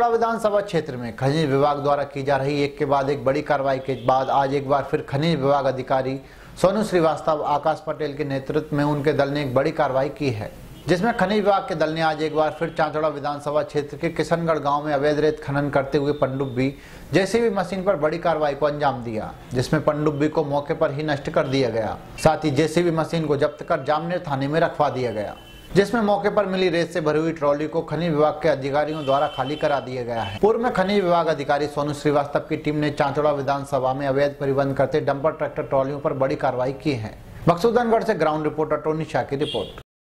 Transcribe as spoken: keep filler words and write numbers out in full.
चांचौड़ा विधानसभा क्षेत्र में खनिज विभाग द्वारा की जा रही एक के बाद एक बड़ी कार्रवाई के बाद आज एक बार फिर खनिज विभाग अधिकारी सोनू श्रीवास्तव, आकाश पटेल के नेतृत्व में उनके दल ने एक बड़ी कार्रवाई की है, जिसमें खनिज विभाग के दल ने आज एक बार फिर चांचौड़ा विधानसभा क्षेत्र के किशनगढ़ गांव में अवैध रेत खनन करते हुए पनडुब्बी जेसीबी मशीन पर बड़ी कार्रवाई को अंजाम दिया, जिसमें पनडुब्बी को मौके पर ही नष्ट कर दिया गया। साथ ही जेसीबी मशीन को जब्त कर जामनेर थाने में रखवा दिया गया, जिसमें मौके पर मिली रेत से भरी हुई ट्रॉली को खनिज विभाग के अधिकारियों द्वारा खाली करा दिया गया है। पूर्व में खनिज विभाग अधिकारी सोनू श्रीवास्तव की टीम ने चांचौड़ा विधानसभा में अवैध परिवहन करते डंपर ट्रैक्टर ट्रॉलियों पर बड़ी कार्रवाई की है। बक्सुदनगढ़ से ग्राउंड रिपोर्टर टोनी शाह की रिपोर्ट।